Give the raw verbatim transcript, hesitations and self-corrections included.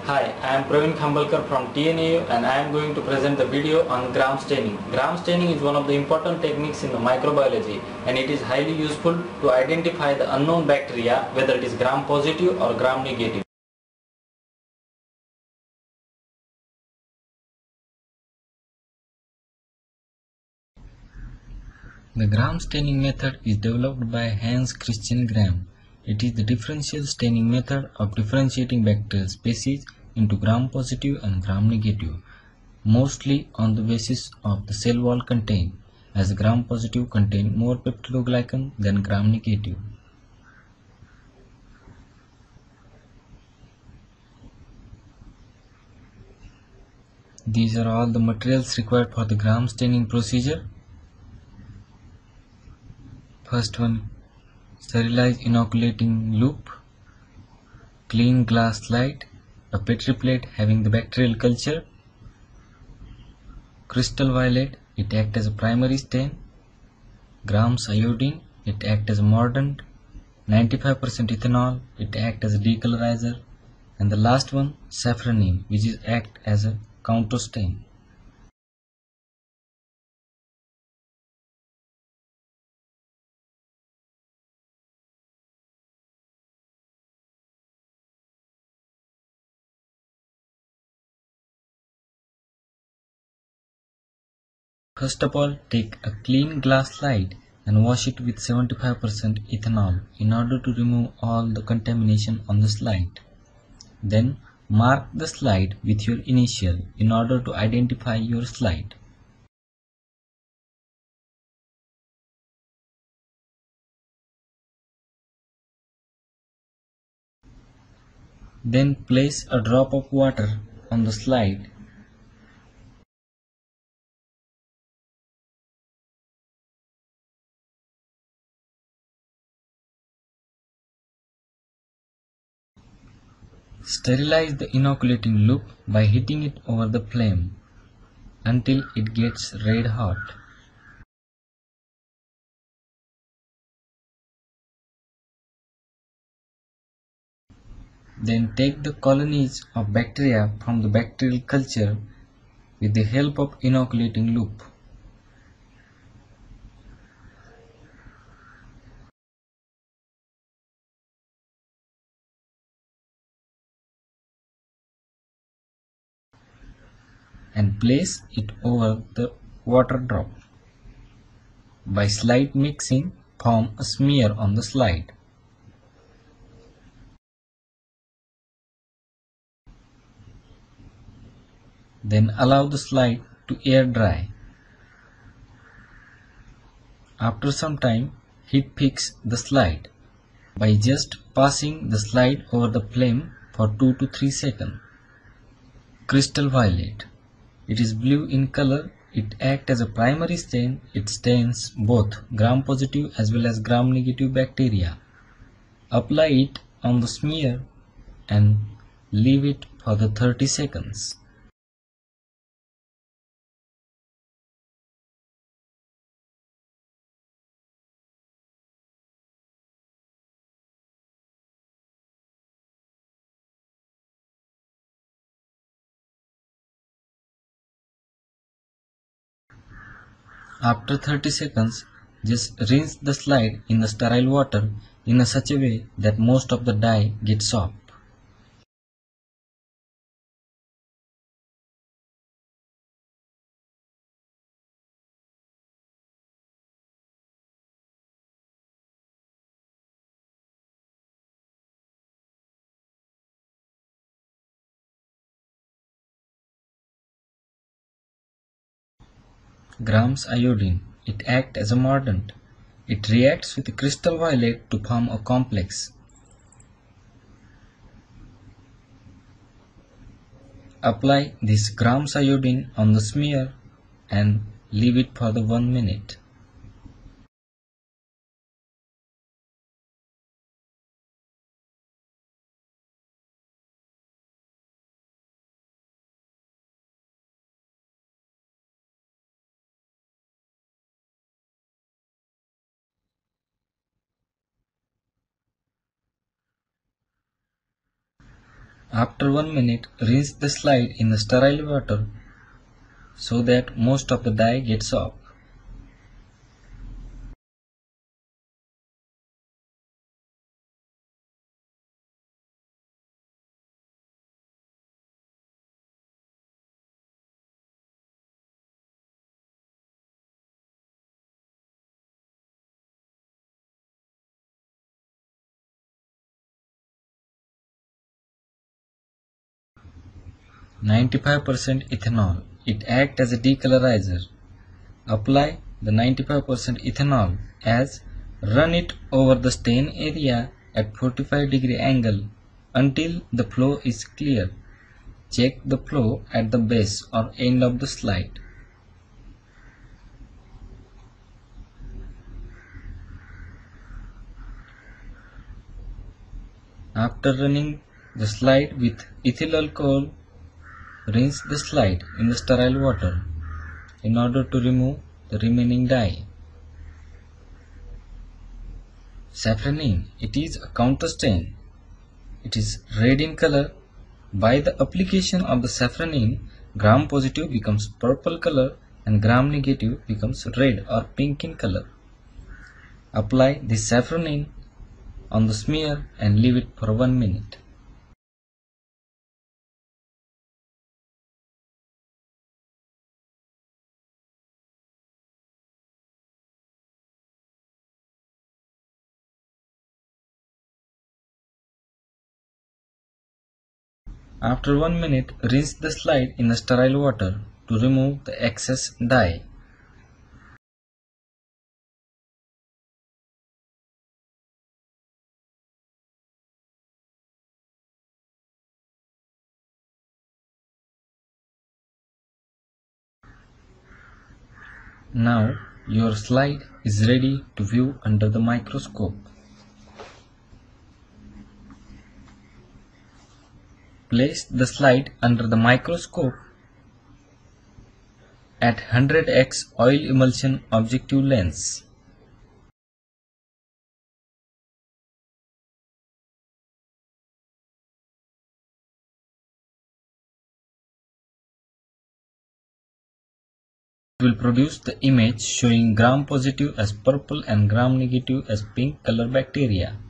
Hi, I am Praveen Khambalkar from T N A U and I am going to present the video on gram staining. Gram staining is one of the important techniques in the microbiology and it is highly useful to identify the unknown bacteria, whether it is gram positive or gram negative. The gram staining method is developed by Hans Christian Gram. It is the differential staining method of differentiating bacterial species into gram-positive and gram-negative, mostly on the basis of the cell wall content, as gram-positive contain more peptidoglycan than gram-negative. These are all the materials required for the gram staining procedure. First one, sterilized inoculating loop, clean glass slide, a petri plate having the bacterial culture, crystal violet, it acts as a primary stain, grams iodine, it acts as a mordant, ninety-five percent ethanol, it acts as a decolorizer, and the last one, safranin, which is act as a counter stain. First of all, take a clean glass slide and wash it with seventy-five percent ethanol in order to remove all the contamination on the slide. Then mark the slide with your initial in order to identify your slide. Then place a drop of water on the slide. Sterilize the inoculating loop by heating it over the flame until it gets red hot. Then take the colonies of bacteria from the bacterial culture with the help of inoculating loop. And place it over the water drop. By slight mixing, form a smear on the slide. Then allow the slide to air dry. After some time, heat fix the slide by just passing the slide over the flame for two to three seconds. Crystal violet. It is blue in color. It acts as a primary stain. It stains both gram-positive as well as gram-negative bacteria. Apply it on the smear and leave it for the thirty seconds. After thirty seconds, just rinse the slide in the sterile water in a such a way that most of the dye gets off. Grams iodine. It acts as a mordant. It reacts with crystal violet to form a complex. Apply this grams iodine on the smear and leave it for the one minute. After one minute, rinse the slide in the sterile water so that most of the dye gets off. ninety-five percent ethanol. It acts as a decolorizer. Apply the ninety-five percent ethanol as run it over the stain area at forty-five degree angle until the flow is clear. Check the flow at the base or end of the slide. After running the slide with ethyl alcohol, rinse the slide in the sterile water in order to remove the remaining dye. Safranin, it is a counter stain. It is red in color. By the application of the safranin, gram positive becomes purple color and gram negative becomes red or pink in color. Apply the safranin on the smear and leave it for one minute. After one minute, rinse the slide in the sterile water to remove the excess dye. Now your slide is ready to view under the microscope. Place the slide under the microscope at one hundred x oil emulsion objective lens. It will produce the image showing gram positive as purple and gram negative as pink color bacteria.